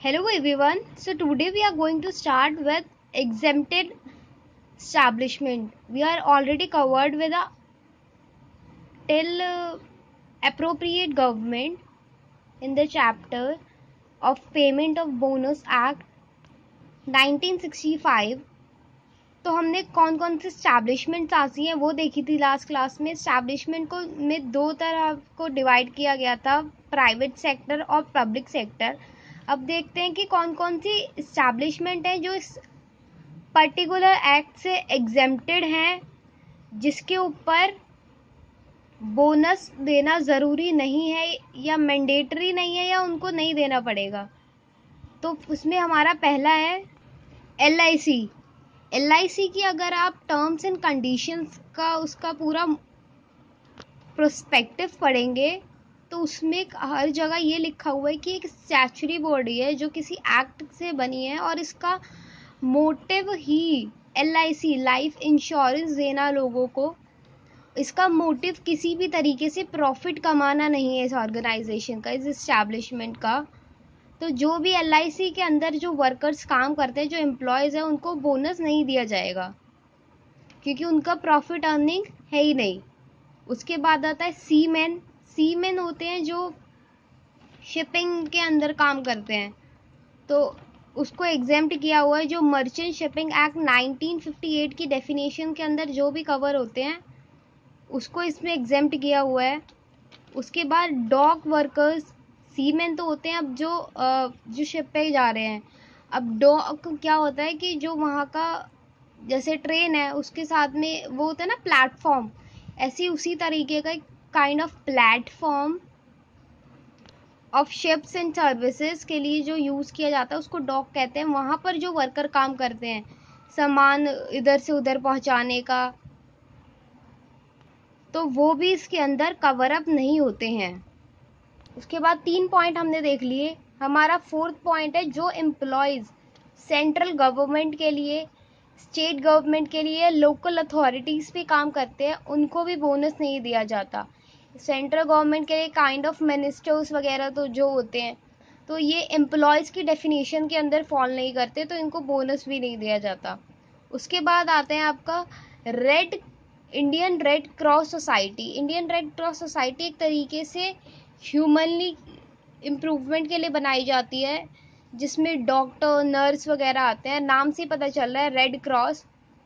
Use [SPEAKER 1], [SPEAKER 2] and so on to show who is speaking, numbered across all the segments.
[SPEAKER 1] Hello everyone. So today we are going to start with exempted establishment. We are already covered with a till appropriate government in the chapter of Payment of Bonus Act 1965. तो हमने कौन कौन से establishments आती हैं वो देखी थी लास्ट क्लास में। स्टैब्लिशमेंट को में दो तरह को डिवाइड किया गया था, प्राइवेट सेक्टर और पब्लिक सेक्टर। अब देखते हैं कि कौन कौन सी इस्टेब्लिशमेंट है जो इस पर्टिकुलर एक्ट से एग्जेम्प्टेड हैं, जिसके ऊपर बोनस देना ज़रूरी नहीं है या मैंडेटरी नहीं है या उनको नहीं देना पड़ेगा। तो उसमें हमारा पहला है LIC। LIC की अगर आप टर्म्स एंड कंडीशंस का उसका पूरा प्रोस्पेक्टिव पढ़ेंगे तो उसमें हर जगह ये लिखा हुआ है कि एक स्टैच्यूटरी बॉडी है जो किसी एक्ट से बनी है और इसका मोटिव ही LIC लाइफ इंश्योरेंस देना लोगों को। इसका मोटिव किसी भी तरीके से प्रॉफिट कमाना नहीं है इस ऑर्गेनाइजेशन का, इस एस्टैब्लिशमेंट का। तो जो भी LIC के अंदर जो वर्कर्स काम करते हैं, जो एम्प्लॉयज़ हैं, उनको बोनस नहीं दिया जाएगा क्योंकि उनका प्रॉफिट अर्निंग है ही नहीं। उसके बाद आता है सीमैन। सीमैन होते हैं जो शिपिंग के अंदर काम करते हैं, तो उसको एग्जेम्प्ट किया हुआ है। जो मर्चेंट शिपिंग एक्ट 1958 की डेफिनेशन के अंदर जो भी कवर होते हैं उसको इसमें एग्जेम्प्ट किया हुआ है। उसके बाद डॉक वर्कर्स, सीमैन तो होते हैं अब जो शिप पे जा रहे हैं। अब डॉक क्या होता है कि जो वहाँ का जैसे ट्रेन है उसके साथ में वो होता है ना प्लेटफॉर्म, ऐसी उसी तरीके का एक kind of platform of ships and services के लिए जो यूज़ किया जाता है उसको डॉक कहते हैं। वहाँ पर जो वर्कर काम करते हैं सामान इधर से उधर पहुँचाने का, तो वो भी इसके अंदर कवर अप नहीं होते हैं। उसके बाद 3 पॉइंट हमने देख लिए। हमारा 4th पॉइंट है जो एम्प्लॉयज़ सेंट्रल गवर्नमेंट के लिए, स्टेट गवर्नमेंट के लिए, लोकल अथॉरिटीज़ पे काम करते हैं, उनको भी बोनस नहीं दिया जाता। सेंट्रल गवर्नमेंट के लिए काइंड ऑफ मिनिस्टर्स वगैरह तो जो होते हैं, तो ये एम्प्लॉयज़ की डेफिनेशन के अंदर फॉल नहीं करते, तो इनको बोनस भी नहीं दिया जाता। उसके बाद आते हैं आपका Indian Red Cross Society. Indian Red Cross Society एक तरीके से ह्यूमनली इम्प्रूवमेंट के लिए बनाई जाती है, जिसमें डॉक्टर, नर्स वगैरह आते हैं। नाम से पता चल रहा है रेड क्रॉस।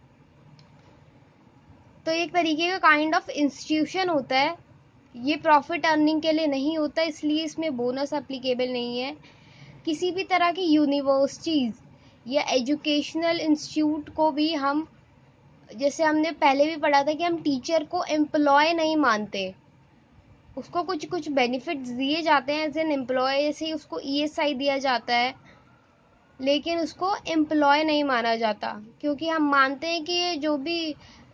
[SPEAKER 1] तो एक तरीके का काइंड ऑफ इंस्टीट्यूशन होता है। ये प्रॉफिट अर्निंग के लिए नहीं होता, इसलिए इसमें बोनस एप्लीकेबल नहीं है। किसी भी तरह की यूनिवर्सिटीज़ या एजुकेशनल इंस्टीट्यूट को भी हम, जैसे हमने पहले भी पढ़ा था कि हम टीचर को एम्प्लॉय नहीं मानते, उसको कुछ कुछ बेनिफिट्स दिए जाते हैं एज एन एम्प्लॉय, जैसे उसको ESI दिया जाता है, लेकिन उसको एम्प्लॉय नहीं माना जाता क्योंकि हम मानते हैं कि ये जो भी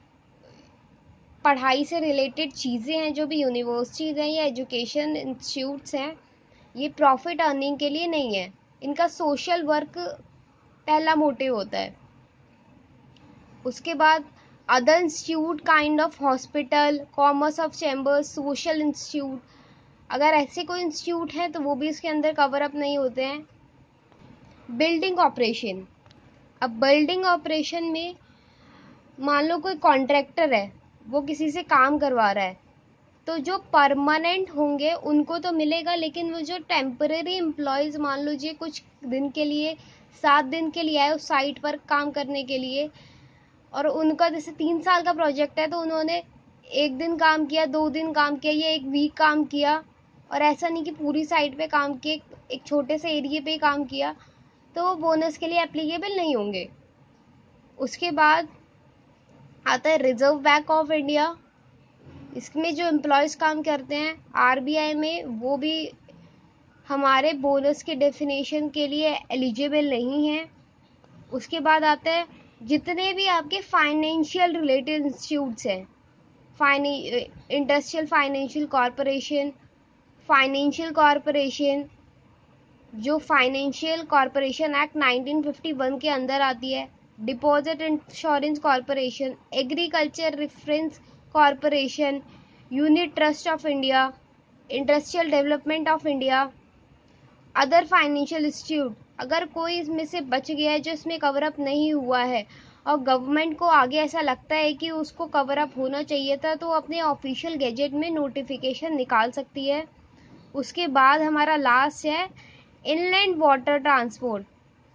[SPEAKER 1] पढ़ाई से रिलेटेड चीज़ें हैं, जो भी यूनिवर्सिटीज़ हैं या एजुकेशन इंस्टीट्यूट्स हैं, ये प्रॉफिट अर्निंग के लिए नहीं है। इनका सोशल वर्क पहला मोटिव होता है। उसके बाद other institute kind of hospital, commerce of chambers, social institute, अगर ऐसे कोई इंस्टीट्यूट हैं तो वो भी इसके अंदर कवर अप नहीं होते हैं। Building operation. अब बिल्डिंग ऑपरेशन में मान लो कोई कॉन्ट्रैक्टर है, वो किसी से काम करवा रहा है, तो जो परमानेंट होंगे उनको तो मिलेगा, लेकिन वो जो टेम्परेरी एम्प्लॉयज़ मान लीजिए कुछ दिन के लिए, 7 दिन के लिए आए उस साइट पर काम करने के लिए, और उनका जैसे 3 साल का प्रोजेक्ट है तो उन्होंने 1 दिन काम किया, 2 दिन काम किया या 1 वीक काम किया, और ऐसा नहीं कि पूरी साइट पे काम किए, एक छोटे से एरिया पे काम किया, तो वो बोनस के लिए एप्लीकेबल नहीं होंगे। उसके बाद आता है रिजर्व बैंक ऑफ इंडिया। इसमें जो एम्प्लॉयज़ काम करते हैं RBI में, वो भी हमारे बोनस के डेफिनेशन के लिए एलिजिबल नहीं है। उसके बाद आता है जितने भी आपके फाइनेंशियल रिलेटेड इंस्टीट्यूट्स हैं, industrial financial corporation, financial corporation, जो फाइनेंशियल कॉरपोरेशन एक्ट 1951 के अंदर आती है, deposit insurance corporation, agriculture reference corporation, unit trust of India, industrial development of India, other financial institute अगर कोई इसमें से बच गया है जो इसमें कवर अप नहीं हुआ है और गवर्नमेंट को आगे ऐसा लगता है कि उसको कवर अप होना चाहिए था, तो अपने ऑफिशियल गैजेट में नोटिफिकेशन निकाल सकती है। उसके बाद हमारा लास्ट है इनलैंड वाटर ट्रांसपोर्ट।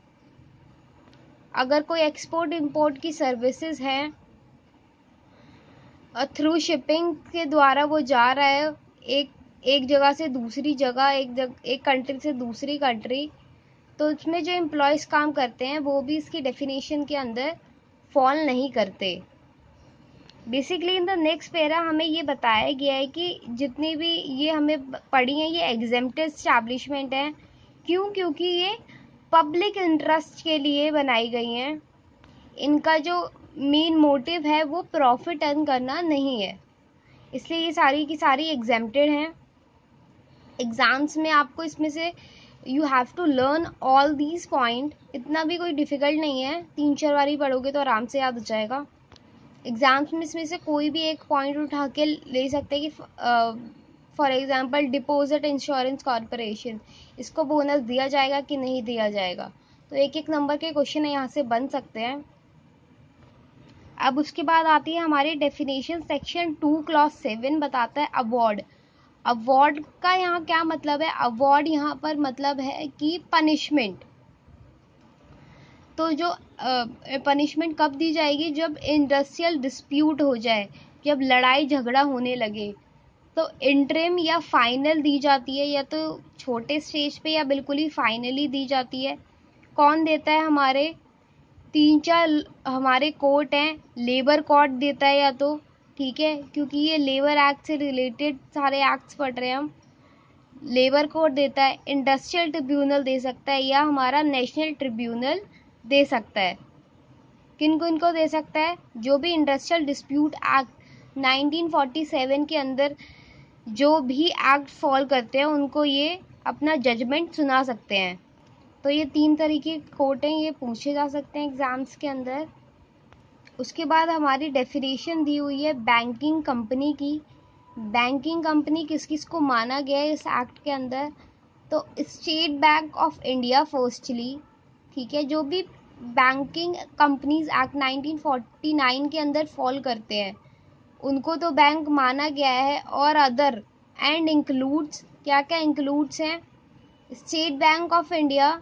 [SPEAKER 1] अगर कोई एक्सपोर्ट इंपोर्ट की सर्विसेज हैं थ्रू शिपिंग के द्वारा वो जा रहा है एक जगह से दूसरी जगह, एक कंट्री से दूसरी कंट्री, तो उसमें जो एम्प्लॉयज़ काम करते हैं वो भी इसकी डेफिनेशन के अंदर फॉल नहीं करते। Basically in the next para हमें ये बताया गया है कि जितनी भी ये हमें पढ़ी हैं ये एग्जेम्प्टेड एस्टैब्लिशमेंट हैं। क्यों? क्योंकि ये पब्लिक इंटरेस्ट के लिए बनाई गई हैं। इनका जो मेन मोटिव है वो प्रॉफिट अर्न करना नहीं है, इसलिए ये सारी की सारी एग्जेम्प्टेड हैं। एग्ज़ाम्स में आपको इसमें से you have to learn all these point. इतना भी कोई डिफ़िकल्ट नहीं है, 3-4 बार ही पढ़ोगे तो आराम से याद हो जाएगा। एग्ज़ाम्स में इसमें से कोई भी एक पॉइंट उठा के ले सकते हैं कि for example deposit insurance corporation, इसको बोनस दिया जाएगा कि नहीं दिया जाएगा, तो एक नंबर के क्वेश्चन यहाँ से बन सकते हैं। अब उसके बाद आती है हमारी डेफिनेशन। सेक्शन 2 क्लॉज 7 बताता है अवार्ड। अवार्ड का यहाँ क्या मतलब है? अवार्ड यहाँ पर मतलब है कि पनिशमेंट। तो जो पनिशमेंट कब दी जाएगी? जब इंडस्ट्रियल डिस्प्यूट हो जाए, जब लड़ाई झगड़ा होने लगे, तो इंटरिम या फाइनल दी जाती है, या तो छोटे स्टेज पे या बिल्कुल ही फाइनली दी जाती है। कौन देता है? हमारे 3-4 हमारे कोर्ट हैं। लेबर कोर्ट देता है या तो, ठीक है, क्योंकि ये लेबर एक्ट से रिलेटेड सारे एक्ट्स पढ़ रहे हैं हम। लेबर कोर्ट देता है, इंडस्ट्रियल ट्रिब्यूनल दे सकता है, या हमारा नेशनल ट्रिब्यूनल दे सकता है। किनको दे सकता है? जो भी इंडस्ट्रियल डिस्प्यूट एक्ट 1947 के अंदर जो भी एक्ट फॉल करते हैं उनको ये अपना जजमेंट सुना सकते हैं। तो ये 3 तरीके के कोर्ट हैं, ये पूछे जा सकते हैं एग्ज़ाम्स के अंदर। उसके बाद हमारी डेफिनेशन दी हुई है बैंकिंग कंपनी की। बैंकिंग कंपनी किस किस को माना गया है इस एक्ट के अंदर? तो State Bank of India firstly, ठीक है, जो भी बैंकिंग कंपनीज एक्ट 1949 के अंदर फॉल करते हैं उनको तो बैंक माना गया है। और अदर एंड इंक्लूड्स, क्या क्या इंक्लूड्स हैं? स्टेट बैंक ऑफ इंडिया,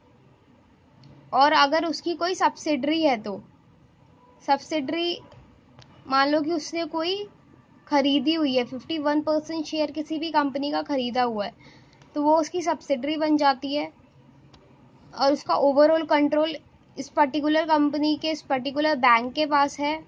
[SPEAKER 1] और अगर उसकी कोई सब्सिडरी है तो सब्सिडरी, मान लो कि उसने कोई खरीदी हुई है, 51% शेयर किसी भी कंपनी का खरीदा हुआ है, तो वो उसकी सब्सिडरी बन जाती है और उसका ओवरऑल कंट्रोल इस पर्टिकुलर कंपनी के, इस पर्टिकुलर बैंक के पास है।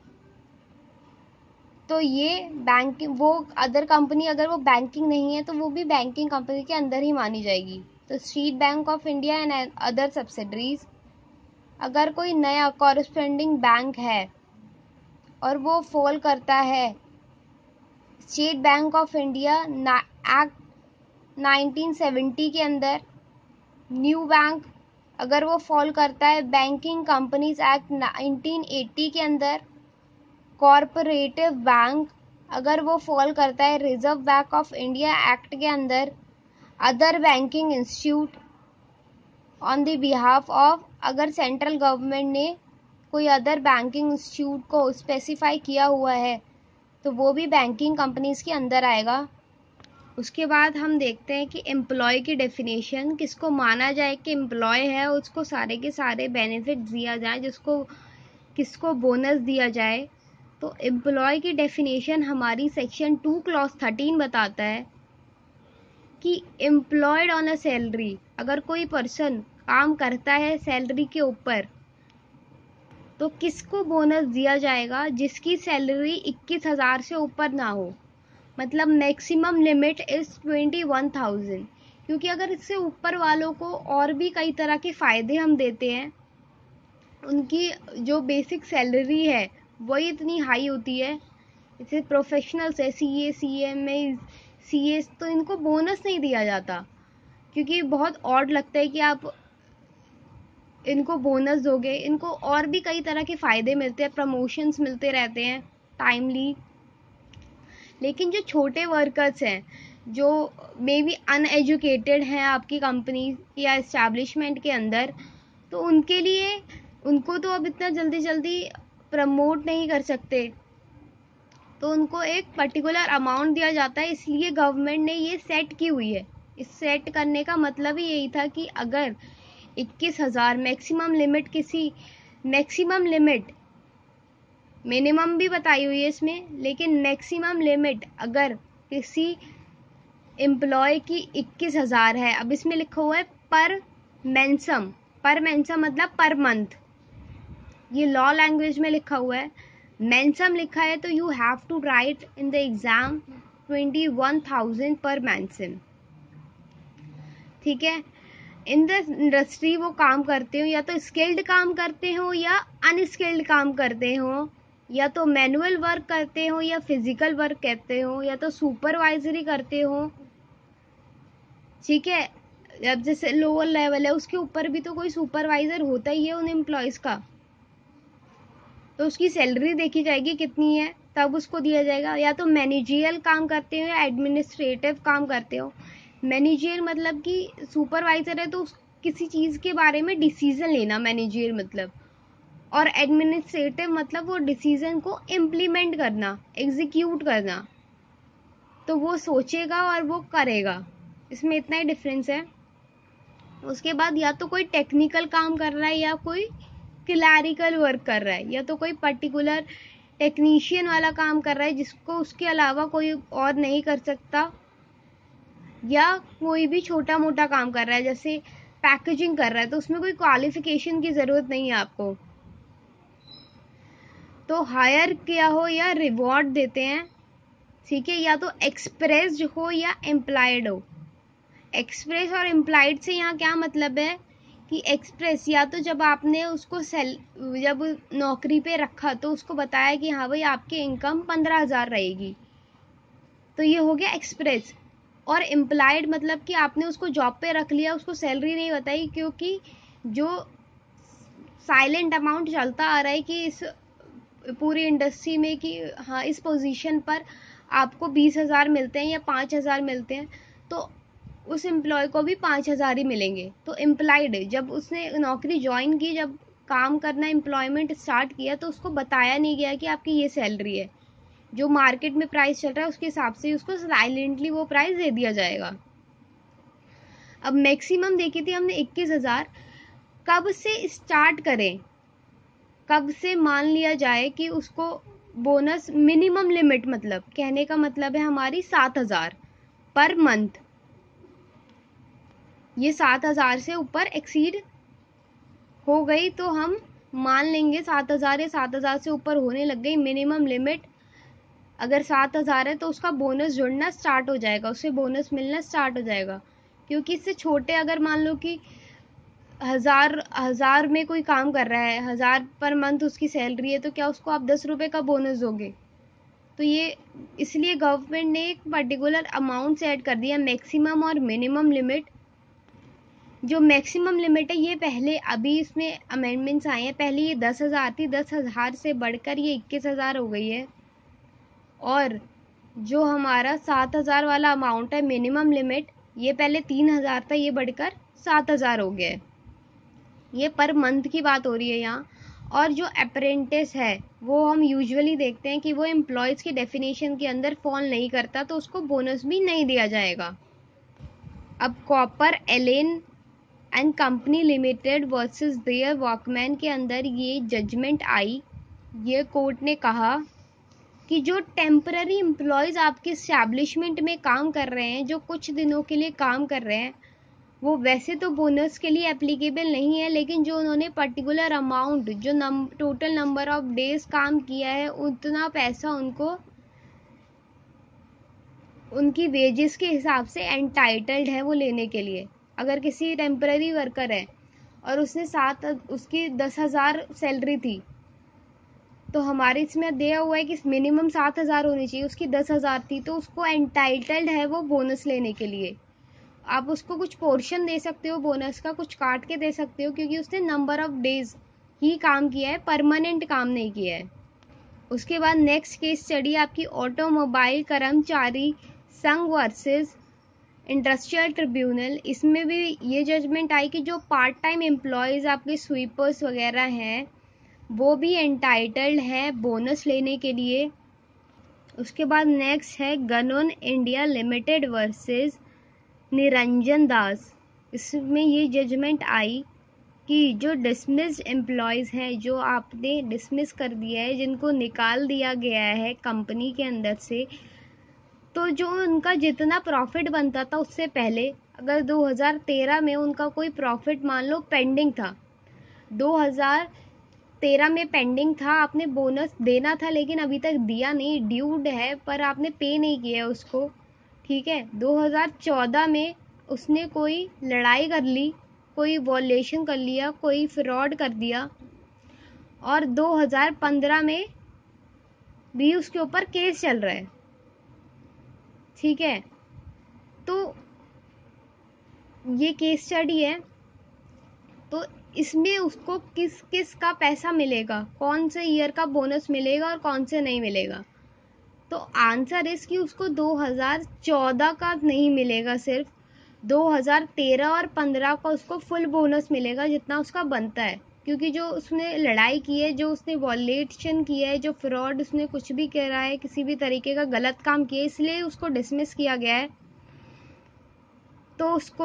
[SPEAKER 1] तो ये बैंक, वो अदर कंपनी अगर वो बैंकिंग नहीं है तो वो भी बैंकिंग कंपनी के अंदर ही मानी जाएगी। तो State Bank of India and other subsidiaries. अगर कोई नया कॉरस्पॉन्डिंग बैंक है और वो फॉल करता है State Bank of India Act 1970 के अंदर, न्यू बैंक अगर वो फॉल करता है बैंकिंग कंपनीज एक्ट 1980 के अंदर, कॉरपोरेटिव बैंक अगर वो फॉल करता है Reserve Bank of India Act के अंदर, other banking institute on the behalf of, अगर सेंट्रल गवर्नमेंट ने कोई अदर बैंकिंग इंस्टीट्यूट को स्पेसिफाई किया हुआ है तो वो भी बैंकिंग कंपनीज के अंदर आएगा। उसके बाद हम देखते हैं कि एम्प्लॉय की डेफिनेशन, किसको माना जाए कि एम्प्लॉय है उसको सारे के सारे बेनिफिट दिया जाए, जिसको किसको बोनस दिया जाए। तो एम्प्लॉय की डेफिनेशन हमारी सेक्शन 2 क्लॉज 13 बताता है कि एम्प्लॉयड ऑन अ सैलरी, अगर कोई पर्सन काम करता है सैलरी के ऊपर तो किसको बोनस दिया जाएगा? जिसकी सैलरी 21,000 से ऊपर ना हो, मतलब मैक्सिमम लिमिट इज़ 21,000, क्योंकि अगर इससे ऊपर वालों को और भी कई तरह के फ़ायदे हम देते हैं, उनकी जो बेसिक सैलरी है वही इतनी हाई होती है। जैसे प्रोफेशनल्स है, CA, CMA, CS, तो इनको बोनस नहीं दिया जाता क्योंकि बहुत ऑड लगता है कि आप इनको बोनस दोगे। इनको और भी कई तरह के फ़ायदे मिलते हैं, प्रमोशंस मिलते रहते हैं टाइमली। लेकिन जो छोटे वर्कर्स हैं, जो मे बी अनएजुकेटेड हैं आपकी कंपनी या एस्टैब्लिशमेंट के अंदर, तो उनके लिए उनको तो अब इतना जल्दी जल्दी प्रमोट नहीं कर सकते, तो उनको एक पर्टिकुलर अमाउंट दिया जाता है। इसलिए गवर्नमेंट ने ये सेट की हुई है। इस सेट करने का मतलब ही यही था कि अगर 21,000 मैक्सिमम लिमिट, किसी मैक्सिमम लिमिट, मिनिमम भी बताई हुई है इसमें, लेकिन मैक्सिमम लिमिट अगर किसी एम्प्लॉय की 21,000 है, अब इसमें लिखा हुआ है पर मेंसम, पर मेंसम मतलब पर मंथ, ये लॉ लैंग्वेज में लिखा हुआ है। मेंसम लिखा है तो you have to write in the exam 21,000 पर मेंसम, ठीक है। इन द इंडस्ट्री वो काम करते हो, या तो स्किल्ड काम करते हो या अनस्किल्ड काम करते हो, या तो मैनुअल वर्क करते हो या फिजिकल वर्क करते हो, या तो सुपरवाइजरी करते हो, ठीक है। अब जैसे लोअर लेवल है उसके ऊपर भी तो कोई सुपरवाइजर होता ही है उन एम्प्लॉयज का, तो उसकी सैलरी देखी जाएगी कितनी है, तब उसको दिया जाएगा। या तो मैनेजियल काम करते हो या एडमिनिस्ट्रेटिव काम करते हो। मैनेजियल मतलब कि सुपरवाइजर है तो किसी चीज़ के बारे में डिसीजन लेना, मैनेजियल मतलब, और एडमिनिस्ट्रेटिव मतलब वो डिसीजन को इम्प्लीमेंट करना, एग्जीक्यूट करना, तो वो सोचेगा और वो करेगा, इसमें इतना ही डिफरेंस है। उसके बाद या तो कोई टेक्निकल काम कर रहा है या कोई क्लैरिकल वर्क कर रहा है, या तो कोई पर्टिकुलर टेक्नीशियन वाला काम कर रहा है जिसको उसके अलावा कोई और नहीं कर सकता, या कोई भी छोटा मोटा काम कर रहा है जैसे पैकेजिंग कर रहा है, तो उसमें कोई क्वालिफिकेशन की ज़रूरत नहीं है आपको। तो हायर किया हो या रिवॉर्ड देते हैं, ठीक है, या तो एक्सप्रेस्ड हो या एम्प्लॉयड हो। एक्सप्रेस और एम्प्लॉयड से यहाँ क्या मतलब है कि एक्सप्रेस या तो जब आपने उसको जब नौकरी पे रखा तो उसको बताया कि हाँ भाई आपकी इनकम 15,000 रहेगी, तो ये हो गया एक्सप्रेस। और एम्प्लॉयड मतलब कि आपने उसको जॉब पे रख लिया, उसको सैलरी नहीं बताई, क्योंकि जो साइलेंट अमाउंट चलता आ रहा है कि इस पूरी इंडस्ट्री में कि हाँ इस पोजीशन पर आपको 20,000 मिलते हैं या 5,000 मिलते हैं, तो उस एम्प्लॉय को भी 5,000 ही मिलेंगे। तो एम्प्लॉयड जब उसने नौकरी ज्वाइन की, जब काम करना एम्प्लॉयमेंट स्टार्ट किया, तो उसको बताया नहीं गया कि आपकी ये सैलरी है, जो मार्केट में प्राइस चल रहा है उसके हिसाब से उसको साइलेंटली वो प्राइस दे दिया जाएगा। अब मैक्सिमम देखी थी हमने 21,000, कब से स्टार्ट करें, कब से मान लिया जाए कि उसको बोनस, मिनिमम लिमिट मतलब कहने का मतलब है हमारी 7,000 पर मंथ, ये 7,000 से ऊपर एक्सीड हो गई तो हम मान लेंगे 7,000 या 7,000 से ऊपर होने लग गई मिनिमम लिमिट, अगर 7,000 है तो उसका बोनस जुड़ना स्टार्ट हो जाएगा, उससे बोनस मिलना स्टार्ट हो जाएगा। क्योंकि इससे छोटे अगर मान लो कि हजार में कोई काम कर रहा है, 1,000 पर मंथ उसकी सैलरी है, तो क्या उसको आप 10 रुपये का बोनस दोगे? तो ये इसलिए गवर्नमेंट ने एक पर्टिकुलर अमाउंट सेट कर दिया, मैक्सिमम और मिनिमम लिमिट। जो मैक्सिमम लिमिट है ये पहले अभी इसमें अमेंडमेंट्स आए हैं, पहले ये 10,000 थी, 10,000 से बढ़कर ये 21,000 हो गई है। और जो हमारा 7,000 वाला अमाउंट है मिनिमम लिमिट, ये पहले 3,000 था, ये बढ़कर 7,000 हो गया है। ये पर मंथ की बात हो रही है यहाँ। और जो अप्रेंटिस है वो हम यूजुअली देखते हैं कि वो एम्प्लॉयज़ की डेफिनेशन के अंदर फॉल नहीं करता, तो उसको बोनस भी नहीं दिया जाएगा। अब Copper Allen and Company Limited versus their workman के अंदर ये जजमेंट आई, ये कोर्ट ने कहा कि जो टेम्पररी एम्प्लॉयज़ आपके एस्टैब्लिशमेंट में काम कर रहे हैं, जो कुछ दिनों के लिए काम कर रहे हैं, वो वैसे तो बोनस के लिए एप्लीकेबल नहीं है, लेकिन जो उन्होंने पर्टिकुलर अमाउंट, जो टोटल नंबर ऑफ डेज काम किया है, उतना पैसा उनको उनकी वेजेस के हिसाब से एंटाइटल्ड है वो लेने के लिए। अगर किसी टेम्पररी वर्कर है और उसकी 10,000 सैलरी थी, तो हमारे इसमें दिया हुआ है कि मिनिमम 7,000 होनी चाहिए, उसकी 10,000 थी, तो उसको एंटाइटल्ड है वो बोनस लेने के लिए। आप उसको कुछ पोर्शन दे सकते हो बोनस का, कुछ काट के दे सकते हो, क्योंकि उसने नंबर ऑफ डेज ही काम किया है, परमानेंट काम नहीं किया है। उसके बाद नेक्स्ट केस स्टडी आपकी ऑटोमोबाइल कर्मचारी संघ वर्सेस इंडस्ट्रियल ट्रिब्यूनल, इसमें भी ये जजमेंट आई कि जो पार्ट टाइम एम्प्लॉयज़ आपके स्वीपर्स वगैरह हैं वो भी एंटाइटल्ड हैं बोनस लेने के लिए। उसके बाद नेक्स्ट है Gannon India Limited versus Niranjan Das. इसमें ये जजमेंट आई कि जो डिसमिस्ड एम्प्लॉयज़ हैं, जो आपने डिसमिस कर दिया है, जिनको निकाल दिया गया है कंपनी के अंदर से, तो जो उनका जितना प्रॉफिट बनता था उससे पहले, अगर 2013 में उनका कोई प्रॉफिट मान लो पेंडिंग था, 2013 में पेंडिंग था, आपने बोनस देना था लेकिन अभी तक दिया नहीं, ड्यूड है पर आपने पे नहीं किया उसको, ठीक है। 2014 में उसने कोई लड़ाई कर ली, कोई वॉलेशन कर लिया, कोई फ्रॉड कर दिया, और 2015 में भी उसके ऊपर केस चल रहा है, ठीक है। तो ये केस स्टडी है, तो इसमें उसको किस किस का पैसा मिलेगा, कौन से ईयर का बोनस मिलेगा और कौन से नहीं मिलेगा। तो आंसर इस कि उसको 2014 का नहीं मिलेगा, सिर्फ 2013 और 15 का उसको फुल बोनस मिलेगा जितना उसका बनता है, क्योंकि जो उसने लड़ाई की है, जो उसने वॉलेशन किया है, जो फ्रॉड उसने कुछ भी करा है, किसी भी तरीके का गलत काम किया है, इसलिए उसको डिसमिस किया गया है। तो उसको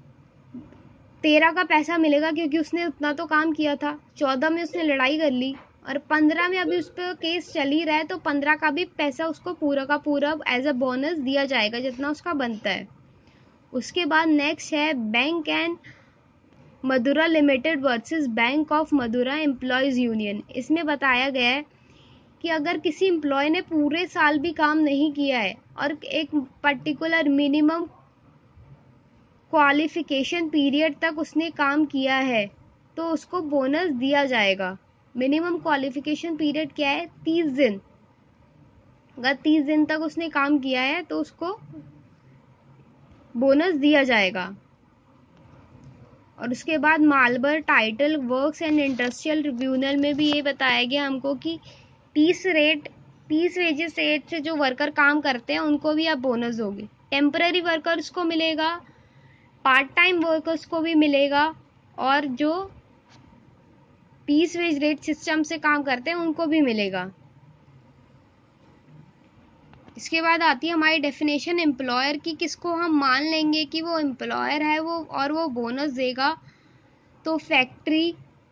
[SPEAKER 1] 13 का पैसा मिलेगा क्योंकि उसने उतना तो काम किया था, 14 में उसने लड़ाई कर ली और 15 में अभी उस पर केस चल ही रहा है, तो 15 का भी पैसा उसको पूरा का पूरा एज अ बोनस दिया जाएगा जितना उसका बनता है। उसके बाद नेक्स्ट है Bank and Madura Limited versus Bank of Madura Employees Union. इसमें बताया गया है कि अगर किसी एम्प्लॉय ने पूरे साल भी काम नहीं किया है और एक पर्टिकुलर मिनिमम क्वालिफिकेशन पीरियड तक उसने काम किया है तो उसको बोनस दिया जाएगा। मिनिमम क्वालिफिकेशन पीरियड क्या है? 30 दिन। अगर 30 दिन तक उसने काम किया है तो उसको बोनस दिया जाएगा। और उसके बाद Malabar title works and industrial tribunal में भी ये बताया गया हमको कि 30 वेजेस रेट से जो वर्कर काम करते हैं उनको भी अब बोनस दोगे। टेम्पररी वर्कर्स को मिलेगा, पार्ट टाइम वर्कर्स को भी मिलेगा, और जो 30 वेज रेट सिस्टम से काम करते हैं उनको भी मिलेगा। इसके बाद आती है हमारी डेफिनेशन एम्प्लॉयर की, किसको हम मान लेंगे कि वो एम्प्लॉयर है वो और वो बोनस देगा। तो फैक्ट्री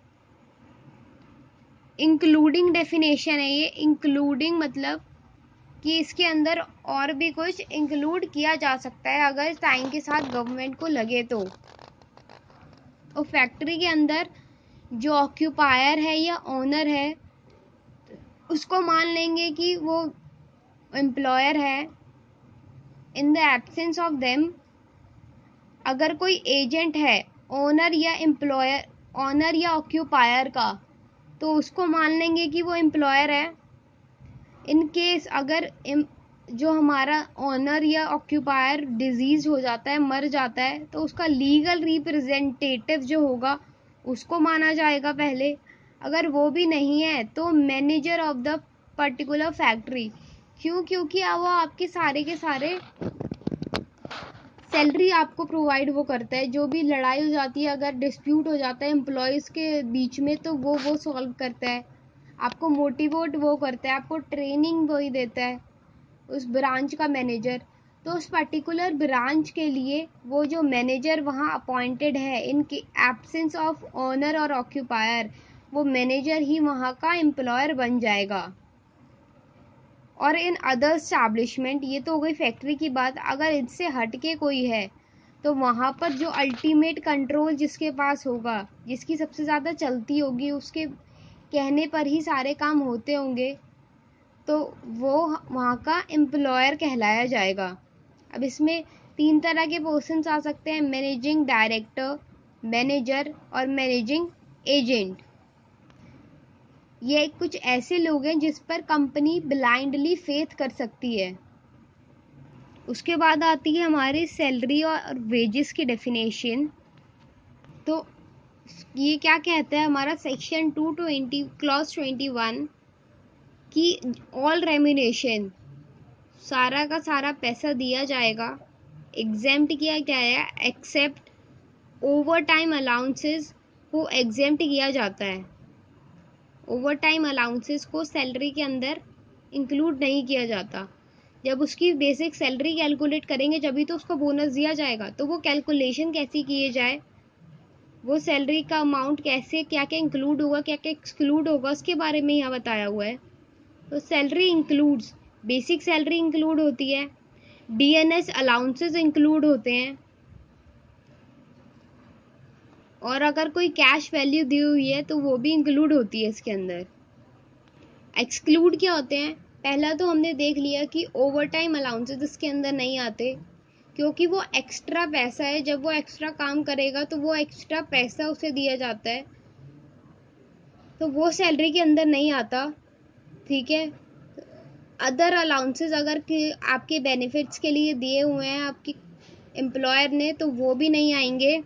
[SPEAKER 1] इंक्लूडिंग डेफिनेशन है ये, इंक्लूडिंग मतलब कि इसके अंदर और भी कुछ इंक्लूड किया जा सकता है अगर टाइम के साथ गवर्नमेंट को लगे तो। फैक्ट्री के अंदर जो ऑक्यूपायर है या ओनर है उसको मान लेंगे कि वो एम्प्लॉयर है। In the absence of them, अगर कोई एजेंट है ओनर या एम्प्लॉयर, ओनर या ऑक्यूपायर का, तो उसको मान लेंगे कि वो एम्प्लॉयर है। इन केस अगर जो हमारा ओनर या ऑक्यूपायर डिजीज हो जाता है, मर जाता है, तो उसका लीगल रिप्रेजेंटेटिव जो होगा उसको माना जाएगा पहले। अगर वो भी नहीं है तो manager of the particular factory. क्यों? क्योंकि वो आपके सारे के सारे सैलरी आपको प्रोवाइड वो करता है। जो भी लड़ाई हो जाती है, अगर डिस्प्यूट हो जाता है एम्प्लॉयज़ के बीच में, तो वो सॉल्व करता है, आपको मोटिवेट वो करता है, आपको ट्रेनिंग वही देता है उस ब्रांच का मैनेजर। तो उस पर्टिकुलर ब्रांच के लिए वो जो मैनेजर वहाँ अपॉइंटेड है, इन एब्सेंस ऑफ ओनर और ऑक्यूपायर, वो मैनेजर ही वहाँ का एम्प्लॉयर बन जाएगा। और इन अदर एस्टैब्लिशमेंट, ये तो हो गई फैक्ट्री की बात, अगर इनसे हट के कोई है तो वहाँ पर जो अल्टीमेट कंट्रोल जिसके पास होगा, जिसकी सबसे ज़्यादा चलती होगी, उसके कहने पर ही सारे काम होते होंगे, तो वो वहाँ का एम्प्लॉयर कहलाया जाएगा। अब इसमें 3 तरह के पर्सन्स आ सकते हैं, मैनेजिंग डायरेक्टर, मैनेजर और मैनेजिंग एजेंट। ये कुछ ऐसे लोग हैं जिस पर कंपनी ब्लाइंडली फेथ कर सकती है। उसके बाद आती है हमारी सैलरी और वेजेस की डेफिनेशन। तो ये क्या कहता है हमारा सेक्शन 220 क्लॉज 21 कि ऑल रेम्यूनेशन सारा का सारा पैसा दिया जाएगा। एग्जेम्प्ट किया गया है, एक्सेप्ट ओवर टाइम अलाउंसेस को एग्जेम्प्ट किया जाता है। ओवर टाइम अलाउंसेस को सैलरी के अंदर इंक्लूड नहीं किया जाता। जब उसकी बेसिक सैलरी कैलकुलेट करेंगे जभी तो उसको बोनस दिया जाएगा। तो वो कैलकुलेशन कैसी किए जाए, वो सैलरी का अमाउंट कैसे, क्या क्या इंक्लूड होगा, क्या क्या एक्सक्लूड होगा, उसके बारे में यहाँ बताया हुआ है। तो salary includes, basic salary include होती है, डीएनएस अलाउंसेस इंक्लूड होते हैं, और अगर कोई कैश वैल्यू दी हुई है तो वो भी इंक्लूड होती है इसके अंदर। एक्सक्लूड क्या होते हैं, पहला तो हमने देख लिया कि ओवर टाइम अलाउंसेस इसके अंदर नहीं आते, क्योंकि वो एक्स्ट्रा पैसा है। जब वो एक्स्ट्रा काम करेगा तो वो एक्स्ट्रा पैसा उसे दिया जाता है, तो वो सैलरी के अंदर नहीं आता। ठीक है। अदर अलाउंसेस अगर आपके बेनिफिट्स के लिए दिए हुए हैं आपकी एम्प्लॉयर ने, तो वो भी नहीं आएंगे।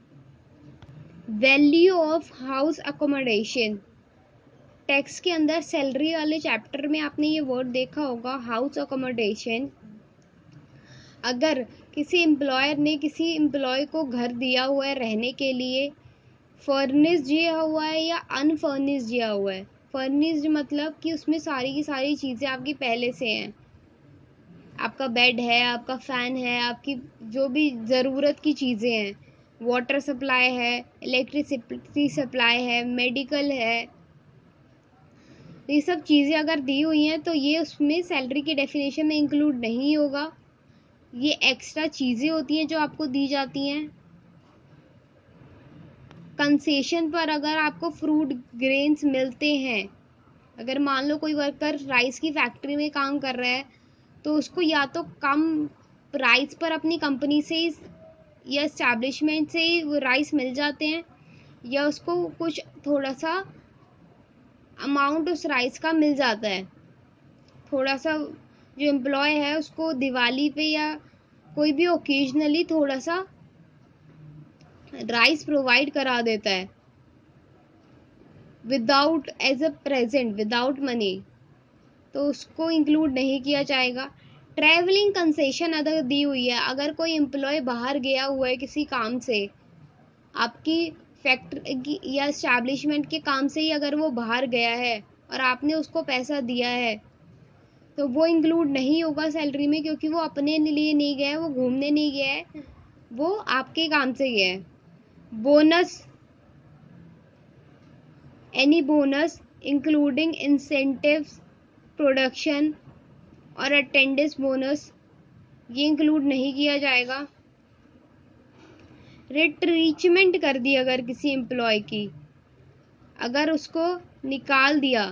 [SPEAKER 1] Value of house accommodation, tax के अंदर सैलरी वाले चैप्टर में आपने ये वर्ड देखा होगा, हाउस अकोमोडेशन। अगर किसी एम्प्लॉयर ने किसी एम्प्लॉय को घर दिया हुआ है रहने के लिए, फर्निश्ड दिया हुआ है या अनफर्निश्ड दिया हुआ है। फर्निश्ड मतलब कि उसमें सारी की सारी चीज़ें आपकी पहले से हैं, आपका बेड है, आपका फ़ैन है, आपकी जो भी ज़रूरत की चीज़ें हैं, वाटर सप्लाई है, इलेक्ट्रिसिटी सप्लाई है, मेडिकल है, ये सब चीज़ें अगर दी हुई हैं तो ये उसमें सैलरी की डेफिनेशन में इंक्लूड नहीं होगा। ये एक्स्ट्रा चीज़ें होती हैं जो आपको दी जाती हैं। कंसेशन पर अगर आपको फ्रूट ग्रेन्स मिलते हैं, अगर मान लो कोई वर्कर राइस की फैक्ट्री में काम कर रहा है तो उसको या तो कम प्राइस पर अपनी कंपनी से या एस्टैब्लिशमेंट से वो राइस मिल जाते हैं, या उसको कुछ थोड़ा सा अमाउंट उस राइस का मिल जाता है। थोड़ा सा जो एम्प्लॉय है उसको दिवाली पे या कोई भी ओकेजनली थोड़ा सा राइस प्रोवाइड करा देता है without as a present, without money, तो उसको इंक्लूड नहीं किया जाएगा। ट्रैवलिंग कंसेशन अगर दी हुई है, अगर कोई एम्प्लॉय बाहर गया हुआ है किसी काम से, आपकी फैक्ट्री या एस्टैब्लिशमेंट के काम से ही अगर वो बाहर गया है और आपने उसको पैसा दिया है, तो वो इंक्लूड नहीं होगा सैलरी में, क्योंकि वो अपने लिए नहीं गया है, वो घूमने नहीं गया है, वो आपके काम से गया है। Bonus, any bonus including incentives, production और अटेंडेंस बोनस, ये इंक्लूड नहीं किया जाएगा। रिट्रीचमेंट कर दी अगर किसी एम्प्लॉय की, अगर उसको निकाल दिया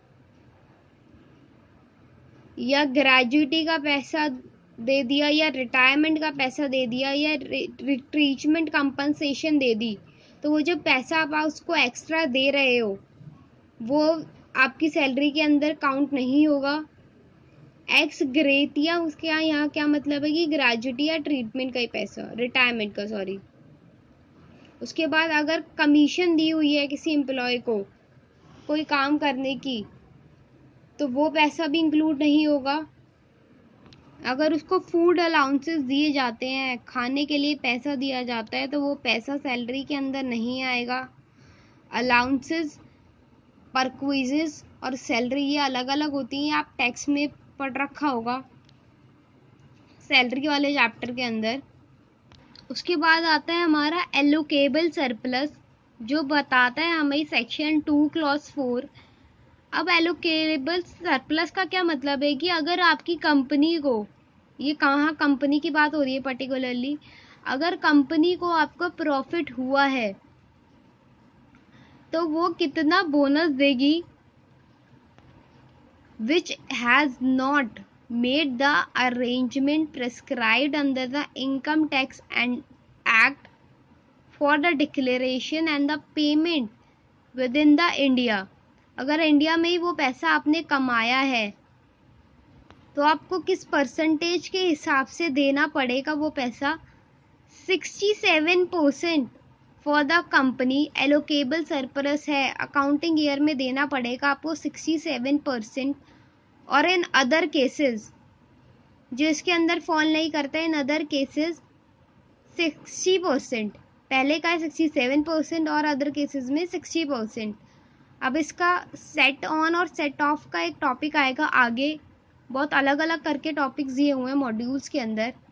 [SPEAKER 1] या ग्रेजुएटी का पैसा दे दिया या रिटायरमेंट का पैसा दे दिया या रिट्रीचमेंट कंपनसेशन दे दी, तो वो जो पैसा आप उसको एक्स्ट्रा दे रहे हो वो आपकी सैलरी के अंदर काउंट नहीं होगा। एक्स ग्रेटिया, उसके यहाँ क्या मतलब है कि ग्रेजुएटी या ट्रीटमेंट का ही पैसा, रिटायरमेंट का, सॉरी। उसके बाद अगर कमीशन दी हुई है किसी एम्प्लॉय को कोई काम करने की, तो वो पैसा भी इंक्लूड नहीं होगा। अगर उसको फूड अलाउंसेस दिए जाते हैं, खाने के लिए पैसा दिया जाता है, तो वो पैसा सैलरी के अंदर नहीं आएगा। अलाउंसेस, परक्विजेस और सैलरी ये अलग अलग होती हैं, आप टैक्स में पढ़ रखा होगा सैलरी वाले चैप्टर के अंदर। उसके बाद आता है हमारा एलोकेबल सरप्लस, जो बताता है हमें सेक्शन 2 क्लॉज 4। अब एलोकेबल सरप्लस का क्या मतलब है कि अगर आपकी कंपनी को, ये कहाँ कंपनी की बात हो रही है पर्टिकुलरली, अगर कंपनी को आपका प्रॉफिट हुआ है तो वो कितना बोनस देगी, which has not made the arrangement prescribed under the Income Tax Act for the declaration and the payment within the India। अगर इंडिया में ही वो पैसा आपने कमाया है तो आपको किस परसेंटेज के हिसाब से देना पड़ेगा वो पैसा। 67% for the company allocable surplus है, अकाउंटिंग ईयर में देना पड़ेगा आपको 67%। और इन अदर केसेस जो इसके अंदर फॉल नहीं करता इन अदर केसेस 60%, पहले का है 67% और अदर केसेस में 60%। अब इसका सेट ऑन और सेट ऑफ का एक टॉपिक आएगा आगे, बहुत अलग अलग करके टॉपिक्स दिए हुए हैं मॉड्यूल्स के अंदर,